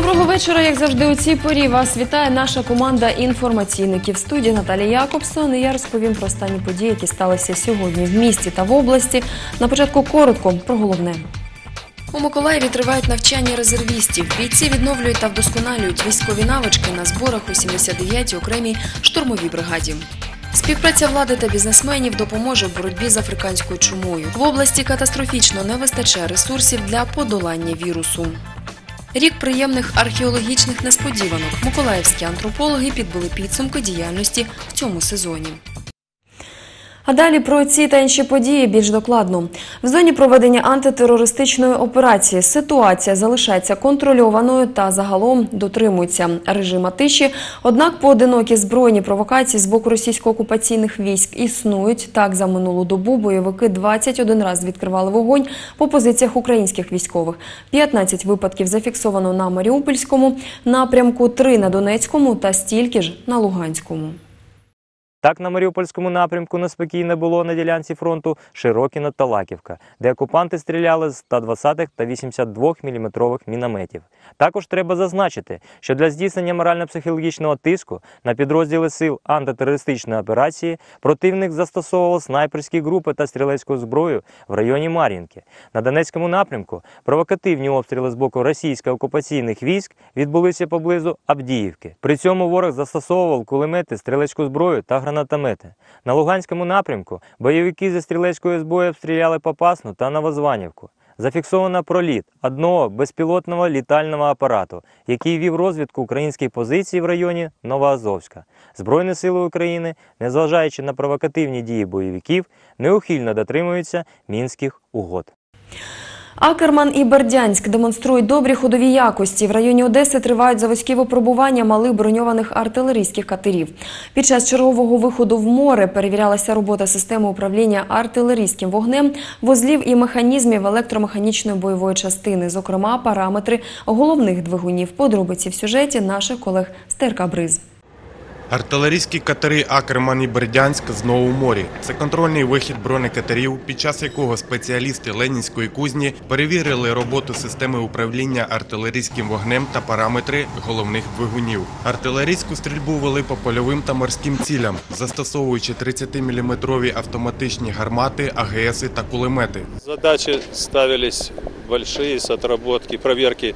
Доброго вечора, як завжди у цій порі. Вас вітає наша команда інформаційників. В студії Наталія Якобсон. І я розповім про останні події, які сталися сьогодні в місті та в області. На початку коротко про головне. У Миколаєві тривають навчання резервістів. Бійці відновлюють та вдосконалюють військові навички на зборах у 79-й окремій штурмовій бригаді. Співпраця влади та бізнесменів допоможе в боротьбі з африканською чумою. В області катастрофічно не вистачає ресурсів для подолання вірусу. Рік приємних археологічних несподіванок. Миколаївські антропологи підбили підсумки діяльності в цьому сезоні. А далі про ці та інші події більш докладно. В зоні проведення антитерористичної операції ситуація залишається контрольованою та загалом дотримується режима тиші. Однак поодинокі збройні провокації з боку російсько-окупаційних військ існують. Так, за минулу добу бойовики 21 раз відкривали вогонь по позиціях українських військових. 15 випадків зафіксовано на Маріупольському напрямку, 3 на Донецькому та стільки ж на Луганському. Так, на Маріупольському напрямку неспокійно було на ділянці фронту Широкіно та Лаківка, де окупанти стріляли з 120-х та 82-мм мінометів. Також треба зазначити, що для здійснення морально-психологічного тиску на підрозділи сил антитерористичної операції противник застосовував снайперські групи та стрілецьку зброю в районі Мар'їнки. На Донецькому напрямку провокативні обстріли з боку російсько-окупаційних військ відбулися поблизу Авдіївки. При цьому ворог застосовував кулемети, стрілецьку зброю та гранатомети. На Луганському напрямку бойовики зі стрілецької зброї обстріляли Попасну та Новозванівку. Зафіксовано проліт одного безпілотного літального апарату, який вів розвідку українських позицій в районі Новоазовська. Збройні сили України, незважаючи на провокативні дії бойовиків, неухильно дотримуються Мінських угод. Акерман і Бердянськ демонструють добрі ходові якості. В районі Одеси тривають заводські випробування малих броньованих артилерійських катерів. Під час чергового виходу в море перевірялася робота системи управління артилерійським вогнем, вузлів і механізмів електромеханічної бойової частини, зокрема параметри головних двигунів. Подробиці в сюжеті наших колег з ТРК «Бриз». Артилерійські катери «Акерман» і «Бердянськ» знову в морі. Це контрольний вихід бронекатерів, під час якого спеціалісти Ленінської кузні перевірили роботу системи управління артилерійським вогнем та параметри головних двигунів. Артилерійську стрільбу вели по польовим та морським цілям, застосовуючи 30-мм автоматичні гармати, АГСи та кулемети. Задачі ставились великі з отработки, перевірки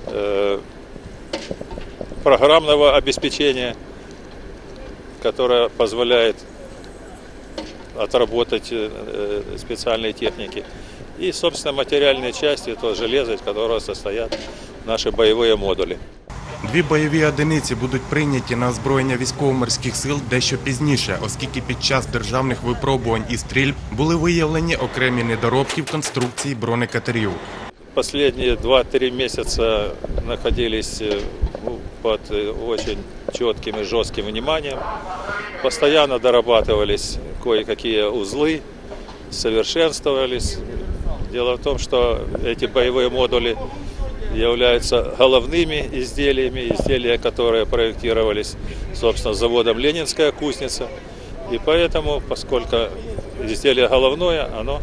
програмного обеспечения, которая позволяет отработать специальные техники. И, собственно, материальные части, то железо, из которого состоят наши боевые модули. Дві бойові одиниці будуть прийняті на озброєння військово-морських сил дещо пізніше, оскільки під час державних випробувань і стрільб були виявлені окремі недоробки в конструкції бронекатерів. Последние 2-3 месяца находились под очень четким и жестким вниманием. Постоянно дорабатывались кое-какие узлы, совершенствовались. Дело в том, что эти боевые модули являются головными изделиями, изделия, которые проектировались, собственно, заводом «Ленинская кузница». И поэтому, поскольку изделие головное, оно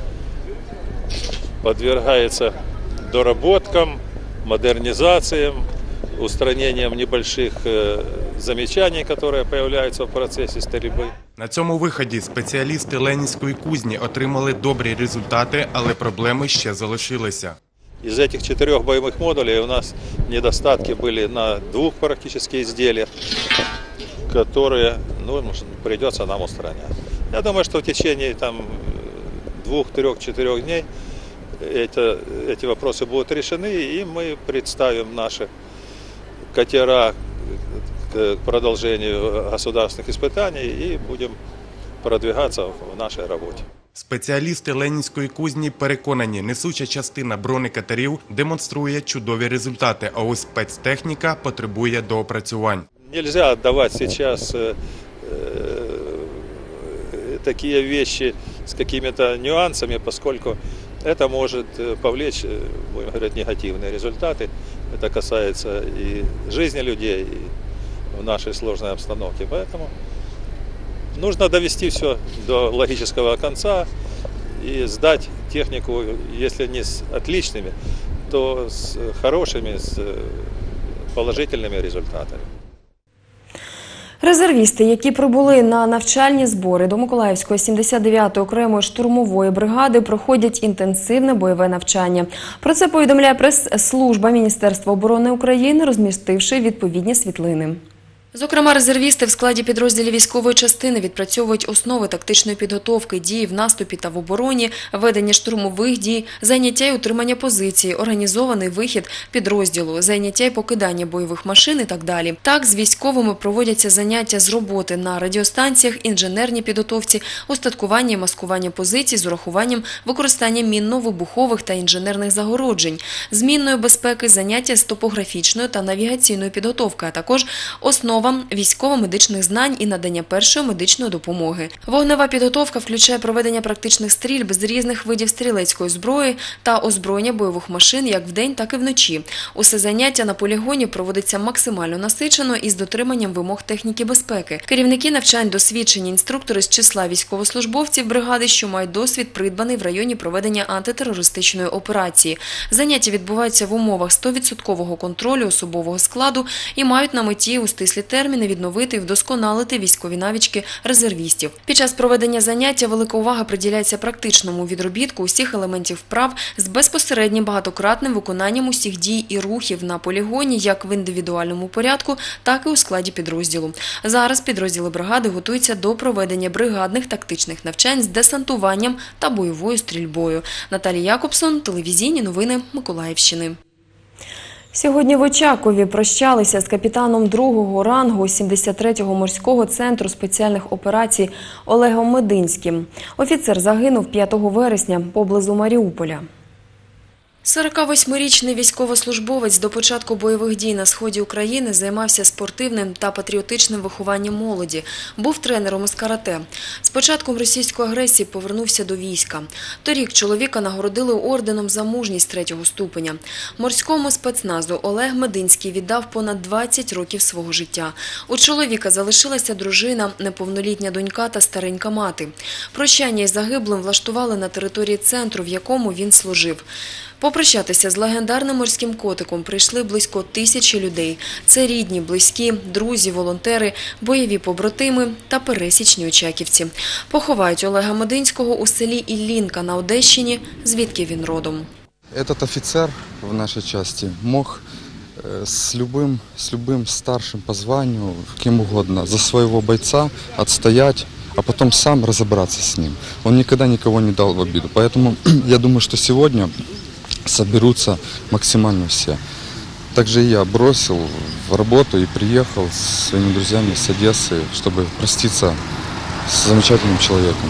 подвергается доработкам, модернизациям, устранением небольших замечаний, которые появляются в процессе стрельбы. На цьому виході спеціалісти Ленінської кузні отримали добрі результати, але проблеми ще залишилися. Из этих 4 боевых модулей у нас недостатки были на 2 практически изделиях, которые придется нам устранять. Я думаю, что в течение 2, 3, 4 дней эти вопросы будут решены, и мы представим наши катера к продолжению государственных испытаний и будем продвигаться в нашей работе. Спеціалісти Ленінської кузні переконані, несуча частина бронекатерів демонструє чудові результати, а ось спецтехніка потребує доопрацювань. Нельзя отдавать сейчас такие вещи с какими-то нюансами, поскольку это может повлечь, будем говорить, негативные результаты. Это касается и жизни людей, и в нашей сложной обстановке. Поэтому нужно довести все до логического конца и сдать технику, если не с отличными, то с хорошими, с положительными результатами. Резервісти, які прибули на навчальні збори до Миколаївської 79-ї окремої штурмової бригади, проходять інтенсивне бойове навчання. Про це повідомляє прес-служба Міністерства оборони України, розмістивши відповідні світлини. Зокрема, резервісти в складі підрозділів військової частини відпрацьовують основи тактичної підготовки, дії в наступі та в обороні, ведення штурмових дій, зайняття і утримання позиції, організований вихід підрозділу, зайняття і покидання бойових машин і так далі. Так, з військовими проводяться заняття з роботи на радіостанціях, інженерній підготовці, устаткування і маскування позицій з урахуванням використання мінно-вибухових та інженерних загороджень, з мінної безпеки, заняття з топографічної та навігаційної підготовки, а також основ військово-медичних знань і надання першої медичної допомоги. Вогнева підготовка включає проведення практичних стрільб з різних видів стрілецької зброї та озброєння бойових машин як вдень, так і вночі. Усе заняття на полігоні проводиться максимально насичено і з дотриманням вимог техніки безпеки. Керівники навчань досвідчені інструктори з числа військовослужбовців бригади, що мають досвід, придбаний в районі проведення антитерористичної операції. Заняття відбуваються в умовах 100% контролю особового складу і мають на меті у стислі терміни відновити і вдосконалити військові навички резервістів. Під час проведення заняття велика увага приділяється практичному відробітку усіх елементів вправ з безпосереднім багатократним виконанням усіх дій і рухів на полігоні як в індивідуальному порядку, так і у складі підрозділу. Зараз підрозділи бригади готуються до проведення бригадних тактичних навчань з десантуванням та бойовою стрільбою. Наталія Якобсон, телевізійні новини Миколаївщини. Сьогодні в Очакові прощалися з капітаном 2-го рангу 73-го морського центру спеціальних операцій Олегом Мединським. Офіцер загинув 5 вересня поблизу Маріуполя. 48-річний військовослужбовець до початку бойових дій на сході України займався спортивним та патріотичним вихованням молоді. Був тренером із карате. З початком російської агресії повернувся до війська. Торік чоловіка нагородили орденом за мужність 3-го ступеня. Морському спецназу Олег Мединський віддав понад 20 років свого життя. У чоловіка залишилася дружина, неповнолітня донька та старенька мати. Прощання із загиблим влаштували на території центру, в якому він служив. Попрощатися з легендарним морським котиком прийшли близько 1000 людей. Це рідні, близькі, друзі, волонтери, бойові побратими та пересічні очаківці. Поховають Олега Мединського у селі Іллінка на Одещині, звідки він родом. Этот офицер в нашей части мог с любым старшим по званию, кем угодно, за своего бойца отстоять, а потом сам разобраться с ним. Он никогда никого не дал в обиду. Поэтому я думаю, что сегодня соберутся максимально все. Также и я бросил в работу и приехал с своими друзьями с Одессы, чтобы проститься с замечательным человеком.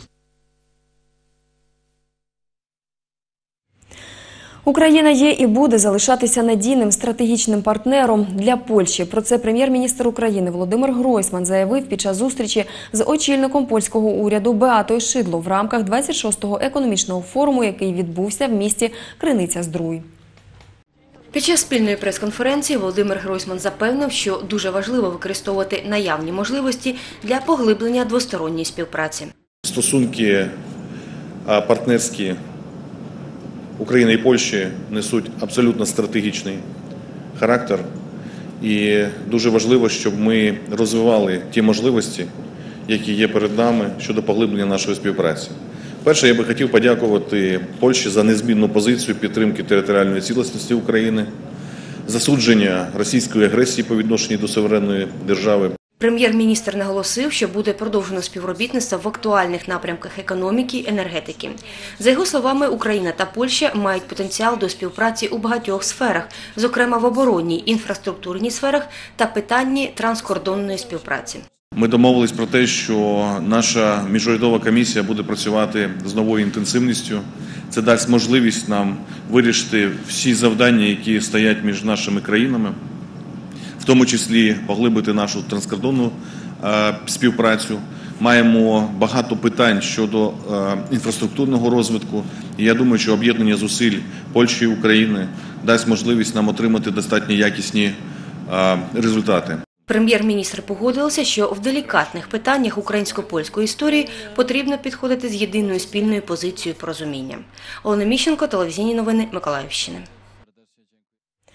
Україна є і буде залишатися надійним стратегічним партнером для Польщі. Про це прем'єр-міністр України Володимир Гройсман заявив під час зустрічі з очільником польського уряду Беатою Шидло в рамках 26-го економічного форуму, який відбувся в місті Криниця-Здруй. Під час спільної прес-конференції Володимир Гройсман запевнив, що дуже важливо використовувати наявні можливості для поглиблення двосторонньої співпраці. Стосунки партнерські України і Польщі несуть абсолютно стратегічний характер. І дуже важливо, щоб ми розвивали ті можливості, які є перед нами щодо поглиблення нашої співпраці. Перше, я би хотів подякувати Польщі за незмінну позицію підтримки територіальної цілісності України, засудження російської агресії по відношенню до суверенної держави. Прем'єр-міністр наголосив, що буде продовжено співробітництво в актуальних напрямках економіки і енергетики. За його словами, Україна та Польща мають потенціал до співпраці у багатьох сферах, зокрема в оборонній, інфраструктурній сферах та питанні транскордонної співпраці. Ми домовились про те, що наша міжурядова комісія буде працювати з новою інтенсивністю. Це дасть можливість нам вирішити всі завдання, які стоять між нашими країнами, в тому числі поглибити нашу транскордонну співпрацю. Маємо багато питань щодо інфраструктурного розвитку. І я думаю, що об'єднання зусиль Польщі і України дасть можливість нам отримати достатньо якісні результати. Прем'єр-міністр погодився, що в делікатних питаннях українсько-польської історії потрібно підходити з єдиною спільною позицією порозуміння. Олена Міщенко, телевізійні новини Миколаївщини.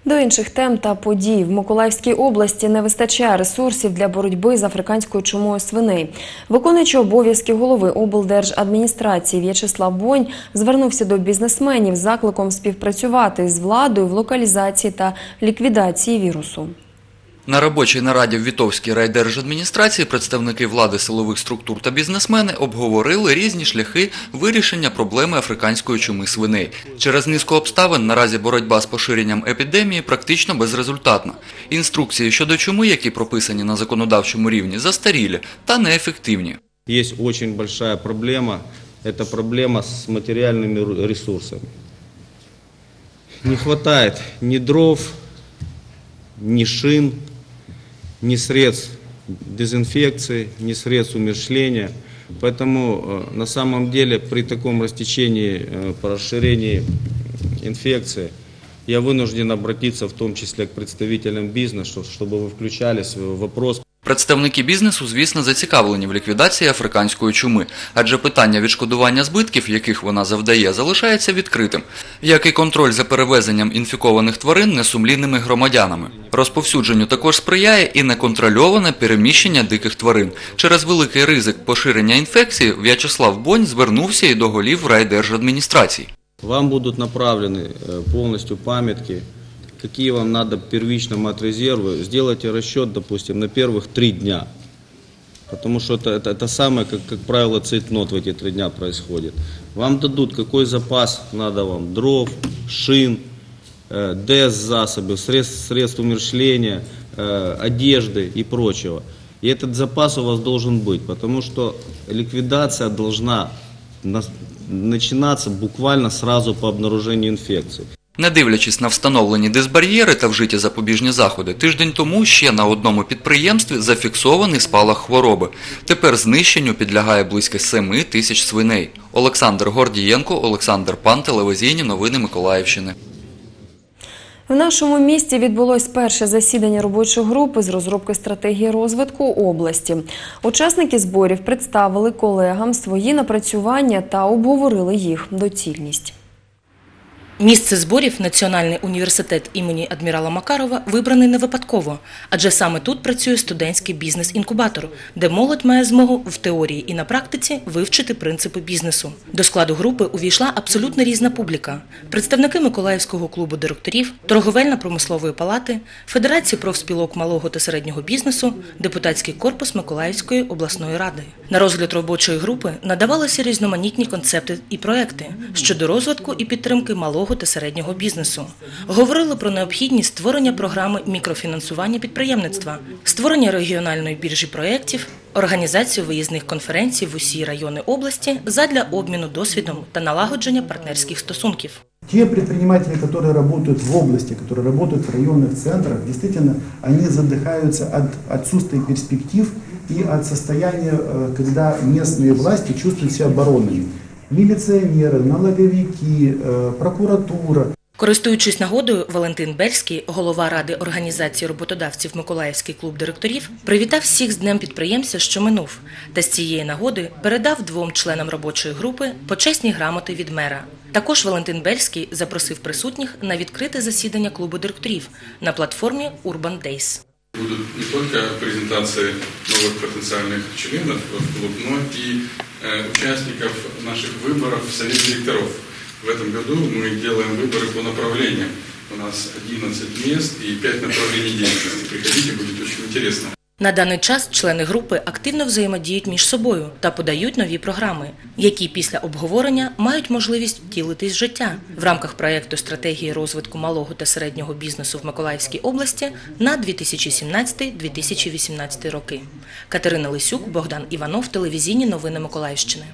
До інших тем та подій. В Миколаївській області не вистачає ресурсів для боротьби з африканською чумою свиней. Виконуючий обов'язки голови облдержадміністрації В'ячеслав Бонь звернувся до бізнесменів з закликом співпрацювати з владою в локалізації та ліквідації вірусу. На робочій нараді в Вітовській райдержадміністрації представники влади, силових структур та бізнесмени обговорили різні шляхи вирішення проблеми африканської чуми свиней. Через низку обставин наразі боротьба з поширенням епідемії практично безрезультатна. Інструкції щодо чуми, які прописані на законодавчому рівні, застарілі та неефективні. Є дуже велика проблема – це проблема з матеріальними ресурсами. Не вистачає ні дров, ни шин, ни средств дезинфекции, ни средств умерщвления. Поэтому на самом деле при таком растечении, по расширении инфекции я вынужден обратиться в том числе к представителям бизнеса, чтобы вы включались в вопрос. Представники бізнесу, звісно, зацікавлені в ліквідації африканської чуми, адже питання відшкодування збитків, яких вона завдає, залишається відкритим, як і контроль за перевезенням інфікованих тварин несумлінними громадянами. Розповсюдженню також сприяє і неконтрольоване переміщення диких тварин. Через великий ризик поширення інфекції В'ячеслав Бонь звернувся і до голів райдержадміністрацій. Вам будут направлены полностью памятки, какие вам надо первично матрезервы. Сделайте расчет, допустим, на первых 3 дня. Потому что это самое, как правило, цейтнот в эти 3 дня происходит. Вам дадут, какой запас надо вам: дров, шин, ДЭС-засобы, средств умерщвления, одежды и прочего. И этот запас у вас должен быть, потому что ликвидация должна начинаться буквально сразу по обнаружению инфекции. Не дивлячись на встановлені дисбар'єри та вжиті запобіжні заходи, тиждень тому ще на одному підприємстві зафіксований спалах хвороби. Тепер знищенню підлягає близько 7 тисяч свиней. Олександр Гордієнко, Олександр Пан, телевізійні новини Миколаївщини. В нашому місті відбулось перше засідання робочої групи з розробки стратегії розвитку області. Учасники зборів представили колегам свої напрацювання та обговорили їх доцільність. Місце зборів – Національний університет імені адмірала Макарова вибраний не випадково, адже саме тут працює студентський бізнес-інкубатор, де молодь має змогу в теорії і на практиці вивчити принципи бізнесу. До складу групи увійшла абсолютно різна публіка – представники Миколаївського клубу директорів, Торговельно-промислової палати, Федерації профспілок малого та середнього бізнесу, депутатський корпус Миколаївської обласної ради. На розгляд робочої групи надавалися різноманітні концепти і проекти щодо розвитку і підтримки малого та середнього бізнесу. Говорили про необхідність створення програми мікрофінансування підприємництва, створення регіональної біржі проєктів, організацію виїзних конференцій в усі райони області задля обміну досвідом та налагодження партнерських стосунків. Те предприниматели, которые работают в области, которые работают в районных центрах, действительно, они задыхаются от отсутствия перспектив и от состояния, когда местные власти чувствуют себя оборонными. Міліціонери, налоговики, прокуратура. Користуючись нагодою, Валентин Бельський, голова Ради організації роботодавців Миколаївський клуб директорів, привітав всіх з Днем підприємця, що минув, та з цієї нагоди передав 2 членам робочої групи почесні грамоти від мера. Також Валентин Бельський запросив присутніх на відкрите засідання клубу директорів на платформі Urban Days. Будут не только презентации новых потенциальных членов в клуб, но и участников наших выборов в Совет директоров. В этом году мы делаем выборы по направлениям. У нас 11 мест и 5 направлений деятельности. Приходите, будет очень интересно. На даний час члени групи активно взаємодіють між собою та подають нові програми, які після обговорення мають можливість втілитись в життя в рамках проєкту стратегії розвитку малого та середнього бізнесу в Миколаївській області на 2017-2018 роки. Катерина Лисюк, Богдан Іванов, телевізійні новини Миколаївщини.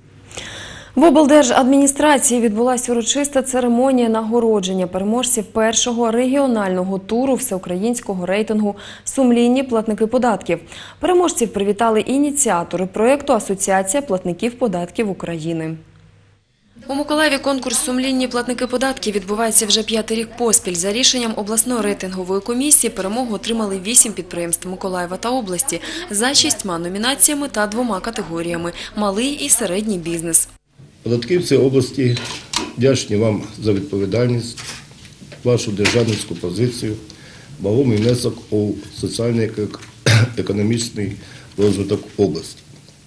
В облдержадміністрації відбулася урочиста церемонія нагородження переможців першого регіонального туру всеукраїнського рейтингу «Сумлінні платники податків». Переможців привітали ініціатори проєкту «Асоціація платників податків України». У Миколаєві конкурс «Сумлінні платники податків» відбувається вже 5-й рік поспіль. За рішенням обласної рейтингової комісії перемогу отримали 8 підприємств Миколаєва та області за 6 номінаціями та 2 категоріями – малий і середній бізнес. Податківці області вдячні вам за відповідальність, вашу державницьку позицію, вагомий внесок у соціально-економічний розвиток області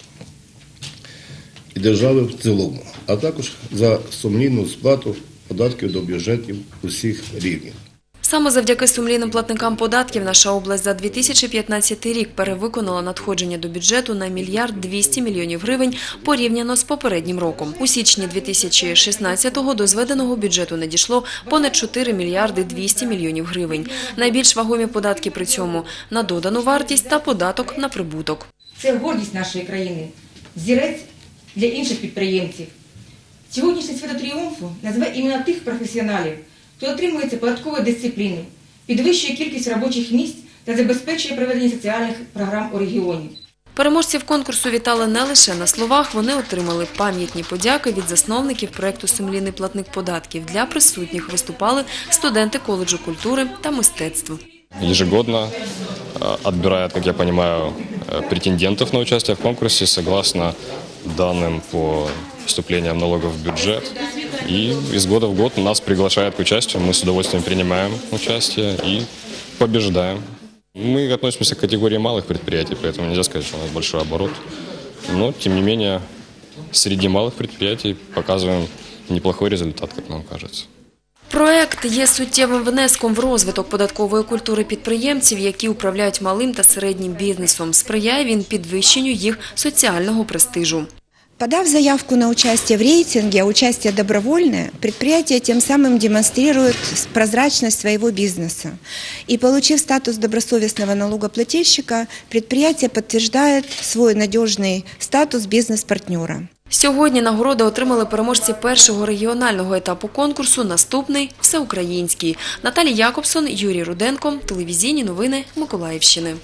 і держави в цілому, а також за сумлінну сплату податків до бюджетів усіх рівнів. Саме завдяки сумлінним платникам податків наша область за 2015 рік перевиконала надходження до бюджету на 1 мільярд 200 мільйонів гривень порівняно з попереднім роком. У січні 2016-го до зведеного бюджету надійшло понад 4 мільярди 200 мільйонів гривень. Найбільш вагомі податки при цьому – на додану вартість та податок на прибуток. Це гордість нашої країни, зірець для інших підприємців. Сьогоднішнє свято тріумфу назве іменно тих професіоналів, хто отримується податкової дисципліни, підвищує кількість робочих місць та забезпечує проведення соціальних програм у регіоні. Переможців конкурсу вітали не лише на словах, вони отримали пам'ятні подяки від засновників проєкту «Сумлінний платник податків». Для присутніх виступали студенти коледжу культури та мистецтв. Ежегодно отбирают, как я понимаю, претендентов на участие в конкурсе согласно данным по вступлениям налогов в бюджет. И из года в год нас приглашают к участию, мы с удовольствием принимаем участие и побеждаем. Мы относимся к категории малых предприятий, поэтому нельзя сказать, что у нас большой оборот. Но, тем не менее, среди малых предприятий показываем неплохой результат, как нам кажется. Проект є суттєвим внеском в розвиток податкової культури підприємців, які управляють малим та середнім бізнесом. Сприяє він підвищенню їх соціального престижу. Подав заявку на участие в рейтинге, а участие добровольное, предприятие тем самым демонстрирует прозрачность своего бизнеса. И получив статус добросовестного налогоплательщика, предприятие подтверждает свой надежный статус бизнес-партнера. Сьогодні нагороди отримали переможці першого регіонального етапу конкурсу, наступний – всеукраїнський. Наталія Якобсон, Юрій Руденко, телевізійні новини Миколаївщини.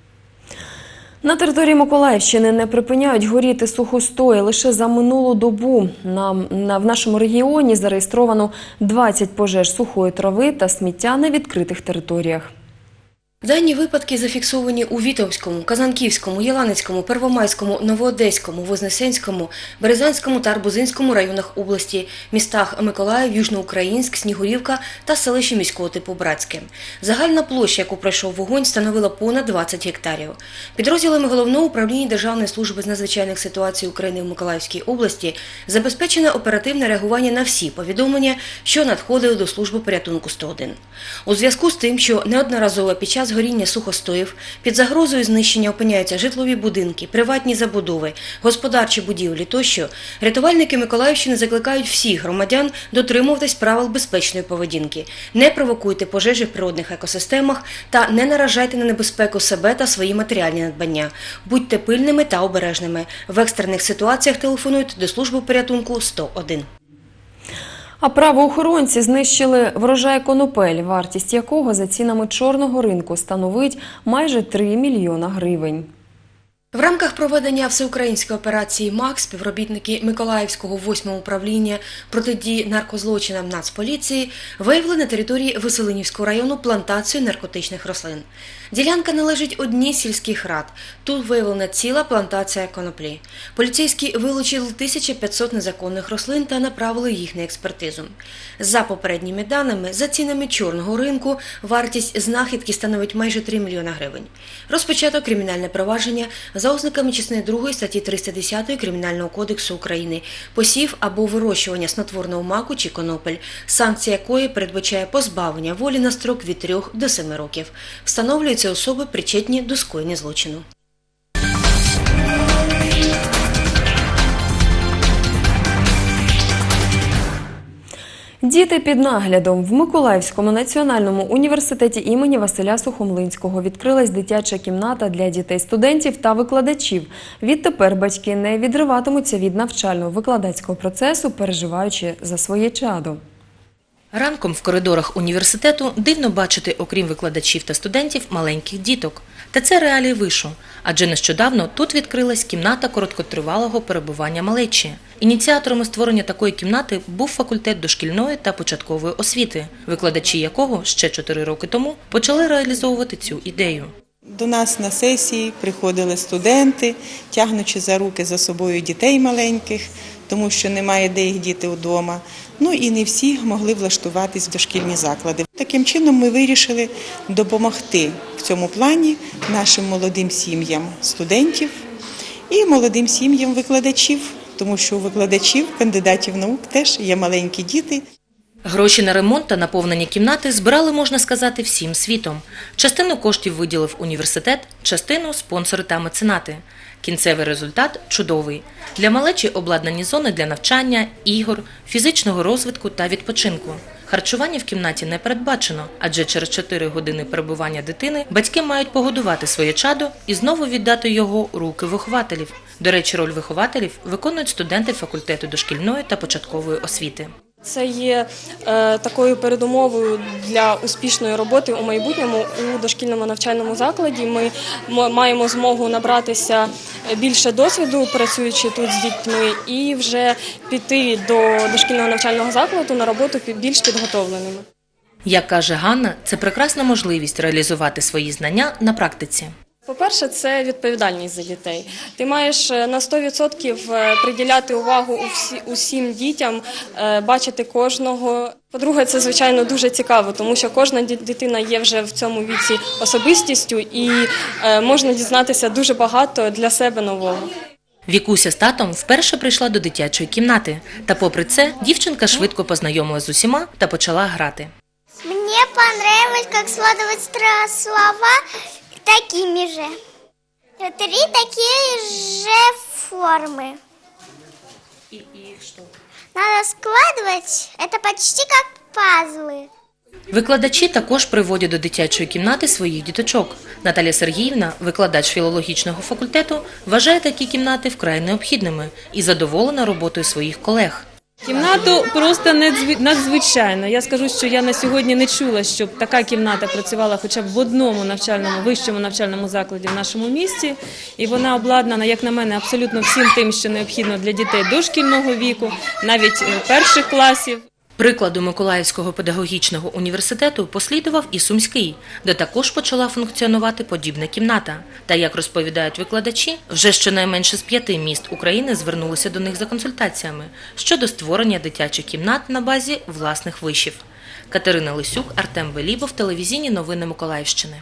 На території Миколаївщини не припиняють горіти сухостої. Лише за минулу добу в нашому регіоні зареєстровано 20 пожеж сухої трави та сміття на відкритих територіях. Дані випадки зафіксовані у Вітовському, Казанківському, Єланицькому, Первомайському, Новоодеському, Вознесенському, Березанському та Арбузинському районах області, містах Миколаїв, Южноукраїнськ, Снігурівка та селищі міського типу Братське. Загальна площа, яку пройшов вогонь, становила понад 20 гектарів. Підрозділами Головного управління Державної служби з надзвичайних ситуацій України в Миколаївській області забезпечено оперативне реагування на всі повідомлення, що надходили до служби порятунку 101. У зв'язку з тим, що неодноразово під час горіння сухостоїв під загрозою знищення опиняються житлові будинки, приватні забудови, господарчі будівлі тощо, рятувальники Миколаївщини закликають всіх громадян дотримуватись правил безпечної поведінки. Не провокуйте пожежі в природних екосистемах та не наражайте на небезпеку себе та свої матеріальні надбання. Будьте пильними та обережними. В екстрених ситуаціях телефонуйте до служби порятунку 101. А правоохоронці знищили врожай конопель, вартість якого за цінами чорного ринку становить майже 3 мільйона гривень. В рамках проведення всеукраїнської операції «МАК» співробітники Миколаївського 8-го управління протидії наркозлочинам Нацполіції виявили на території Веселинівського району плантацію наркотичних рослин. Ділянка належить одній з сільських рад. Тут виявлена ціла плантація коноплі. Поліцейські вилучили 1500 незаконних рослин та направили їх на експертизу. За попередніми даними, за цінами чорного ринку, вартість знахідки становить майже 3 мільйона гривень. Розпочато кримінальне провадження за ознаками частини 2 статті 310 Кримінального кодексу України посів або вирощування снотворного маку чи конопель, санкція якої передбачає позбавлення волі на строк від 3 до 7 років. Встановлюються особи, причетні до скоєння злочину. Діти під наглядом. В Миколаївському національному університеті імені Василя Сухомлинського відкрилась дитяча кімната для дітей-студентів та викладачів. Відтепер батьки не відриватимуться від навчально-викладацького процесу, переживаючи за своє чадо. Ранком в коридорах університету дивно бачити, окрім викладачів та студентів, маленьких діток. Та це реалії вишу, адже нещодавно тут відкрилась кімната короткотривалого перебування малечі. Ініціаторами створення такої кімнати був факультет дошкільної та початкової освіти, викладачі якого ще 4 роки тому почали реалізовувати цю ідею. До нас на сесії приходили студенти, тягнучи за руки за собою дітей маленьких, тому що немає де їх діти вдома. Ну і не всі могли влаштуватись в дошкільні заклади. Таким чином ми вирішили допомогти в цьому плані нашим молодим сім'ям студентів і молодим сім'ям викладачів, тому що у викладачів, кандидатів наук теж є маленькі діти. Гроші на ремонт та наповнення кімнати збирали, можна сказати, всім світом. Частину коштів виділив університет, частину – спонсори та меценати. Кінцевий результат – чудовий. Для малечі обладнані зони для навчання, ігор, фізичного розвитку та відпочинку. Харчування в кімнаті не передбачено, адже через 4 години перебування дитини батьки мають погодувати своє чадо і знову віддати його у руки вихователів. До речі, роль вихователів виконують студенти факультету дошкільної та початкової освіти. Це є такою передумовою для успішної роботи у майбутньому у дошкільному навчальному закладі. Ми маємо змогу набратися більше досвіду, працюючи тут з дітьми, і вже піти до дошкільного навчального закладу на роботу більш підготовленими. Як каже Ганна, це прекрасна можливість реалізувати свої знання на практиці. По-перше, це відповідальність за дітей. Ти маєш на 100% приділяти увагу усім дітям, бачити кожного. По-друге, це, звичайно, дуже цікаво, тому що кожна дитина є вже в цьому віці особистістю і можна дізнатися дуже багато для себе нового. Вікуся з татом вперше прийшла до дитячої кімнати. Та попри це, дівчинка швидко познайомилась з усіма та почала грати. Мені понравилось, як складувати слова такими же. 3 такие же формы. И их что? Надо складывать, это почти как пазлы. Викладачі також приводять до дитячої кімнати своїх діточок. Наталя Сергіївна, викладач філологічного факультету, вважає такі кімнати вкрай необхідними і задоволена роботою своїх колег. Кімнату просто надзвичайно. Я скажу, що я на сьогодні не чула, щоб така кімната працювала хоча б в одному вищому навчальному закладі в нашому місті. І вона обладнана, як на мене, абсолютно всім тим, що необхідно для дітей дошкільного віку, навіть перших класів. Прикладу Миколаївського педагогічного університету послідував і Сумський, де також почала функціонувати подібна кімната. Та, як розповідають викладачі, вже щонайменше з 5 міст України звернулися до них за консультаціями щодо створення дитячих кімнат на базі власних вишів. Катерина Лисюк, Артем Белібов, телевізійні новини Миколаївщини.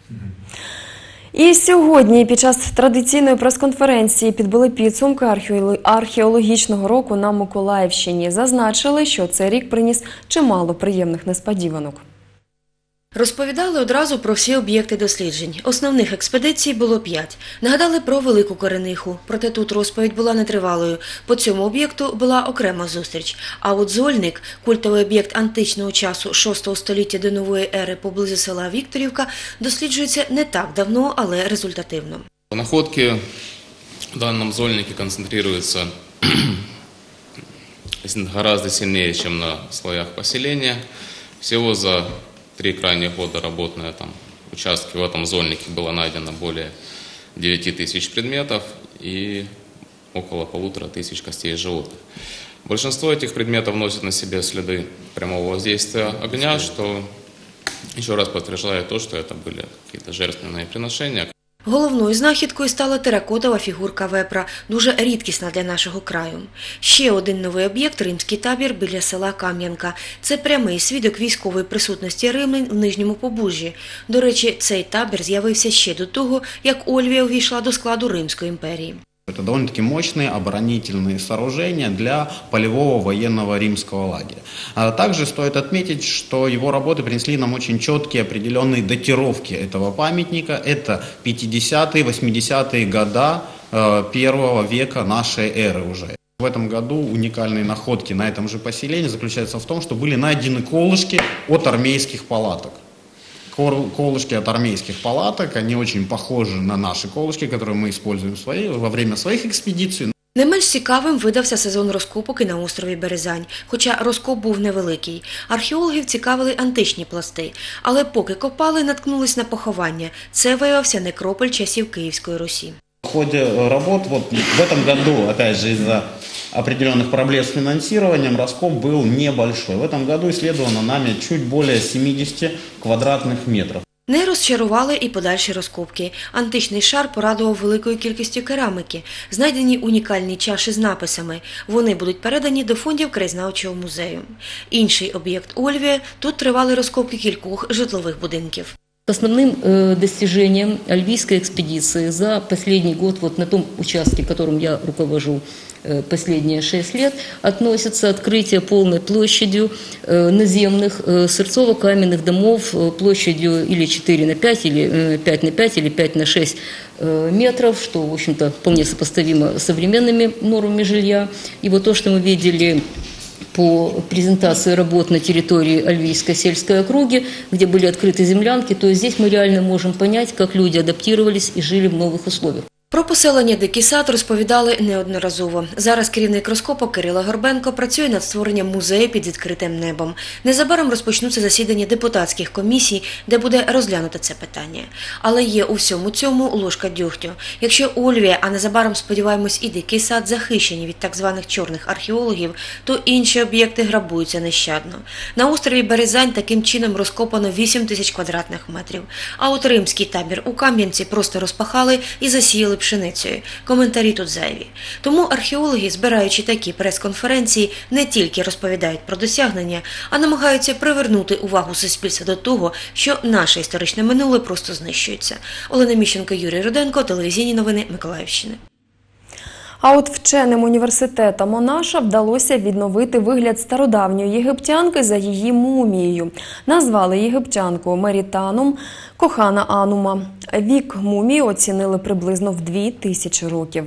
І сьогодні під час традиційної прес-конференції підбили підсумки археологічного року на Миколаївщині. Зазначили, що цей рік приніс чимало приємних несподіванок. Розповідали одразу про всі об'єкти досліджень. Основних експедицій було 5. Нагадали про Велику Корениху. Проте тут розповідь була нетривалою. По цьому об'єкту була окрема зустріч. А от Зольник, культовий об'єкт античного часу 6 століття до нової ери поблизу села Вікторівка, досліджується не так давно, але результативно. Находки в данном Зольнике концентрируются гораздо сильнее, чем на слоях поселения. Всего за 3 крайних года работы на этом участке в этом Зольнике было найдено более 9 тысяч предметов и около 1500 костей животных. Большинство этих предметов носит на себе следы прямого воздействия огня, что еще раз подтверждает то, что это были какие-то жертвенные приношения. Головною знахідкою стала теракотова фігурка вепра, дуже рідкісна для нашого краю. Ще один новий об'єкт – римський табір біля села Кам'янка. Це прямий свідок військової присутності римлян в Нижньому Побужжі. До речі, цей табір з'явився ще до того, як Ольвія увійшла до складу Римської імперії. Это довольно-таки мощные оборонительные сооружения для полевого военного римского лагеря. Также стоит отметить, что его работы принесли нам очень четкие определенные датировки этого памятника. Это 50-е, 80-е года 1 века нашей эры уже. В этом году уникальные находки на этом же поселении заключаются в том, что были найдены колышки от армейских палаток. Колышки от армейских палаток, они очень похожи на наши колышки, которые мы используем во время своих экспедиций. Не менш цікавим видався сезон розкопок і на острові Березань, хоча розкоп був невеликий. Археологів цікавили античні пласти, але поки копали, наткнулись на поховання. Це виявився некрополь часів Київської Русі. В ходе работ в этом году, опять же, из-за определенных проблем с финансированием, раскоп был небольшой. В этом году исследовано нами чуть более 70 квадратных метров. Не розчарували і подальші розкопки. Античний шар порадував великою кількістю кераміки. Знайдені унікальні чаші з написами. Вони будуть передані до фондів краєзнавчого музею. Інший об'єкт у Львові – тут тривали розкопки кількох житлових будинків. Основным достижением альвийской экспедиции за последний год, вот на том участке, которым я руковожу последние 6 лет, относится открытие полной площадью наземных сырцово-каменных домов площадью или 4 на 5, или 5 на 5, или 5 на 6 метров, что, в общем-то, вполне сопоставимо с современными нормами жилья. И вот то, что мы видели по презентации работ на территории Альвийской сельской округи, где были открыты землянки, то здесь мы реально можем понять, как люди адаптировались и жили в новых условиях. Про поселення Дикий Сад розповідали неодноразово. Зараз керівник розкопок Кирило Горбенко працює над створенням музею під відкритим небом. Незабаром розпочнуться засідання депутатських комісій, де буде розглянуто це питання. Але є у всьому цьому ложка дьогтю. Якщо Ольвія, а незабаром, сподіваємось, і Дикий Сад захищені від так званих чорних археологів, то інші об'єкти грабуються нещадно. На острові Березань таким чином розкопано 8 тисяч квадратних метрів. А от римський табір у Кам'янці просто розпахали і засіяли пшеницею. Коментарі тут зайві. Тому археологи, збираючи такі прес-конференції, не тільки розповідають про досягнення, а намагаються привернути увагу суспільства до того, що наше історичне минуле просто знищується. Олена Міщенко, Юрій Руденко, телевізійні новини Миколаївщини. А от вченим університету Монаша вдалося відновити вигляд стародавньої єгиптянки за її мумією. Назвали єгиптянку Мерітаном, кохана Анума. Вік мумії оцінили приблизно в 2000 років.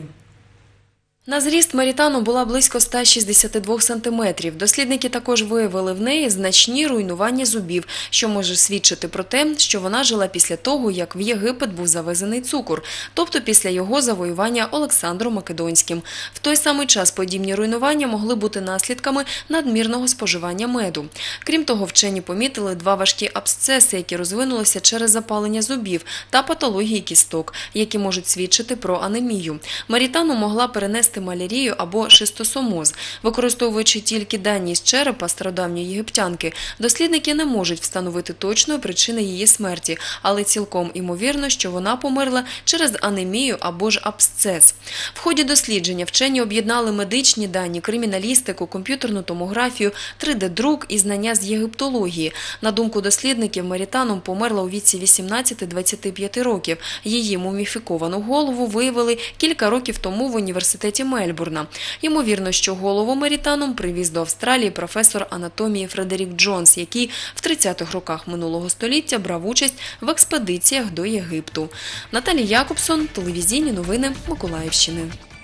На зріст Мерітану була близько 162 сантиметрів. Дослідники також виявили в неї значні руйнування зубів, що може свідчити про те, що вона жила після того, як в Єгипет був завезений цукор, тобто після його завоювання Олександром Македонським. В той самий час подібні руйнування могли бути наслідками надмірного споживання меду. Крім того, вчені помітили 2 важкі абсцеси, які розвинулися через запалення зубів, та патології кісток, які можуть свідчити про анемію. Мерітану могла перенести малярію або шистосомоз. Використовуючи тільки дані з черепа стародавньої єгиптянки, дослідники не можуть встановити точної причини її смерті, але цілком імовірно, що вона померла через анемію або ж абсцес. В ході дослідження вчені об'єднали медичні дані, криміналістику, комп'ютерну томографію, 3D-друк і знання з єгиптології. На думку дослідників, Мерітану померла у віці 18-25 років. Її муміфіковану голову виявили кілька років тому в університеті Мельбурна. Ймовірно, що голову Мерітану привіз до Австралії професор анатомії Фредерік Джонс, який в 30-х роках минулого століття брав участь в експедиціях до Єгипту. Наталія Якобсон, телевізійні новини Миколаївщини.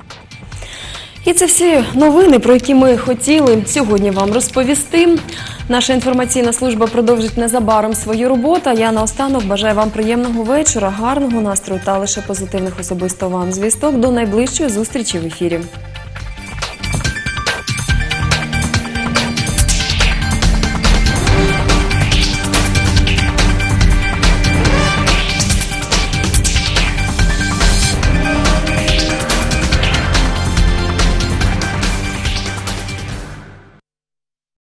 І це всі новини, про які ми хотіли сьогодні вам розповісти. Наша інформаційна служба продовжить незабаром свою роботу. Я наостанок бажаю вам приємного вечора, гарного настрою та лише позитивних особисто вам звісток. До найближчої зустрічі в ефірі.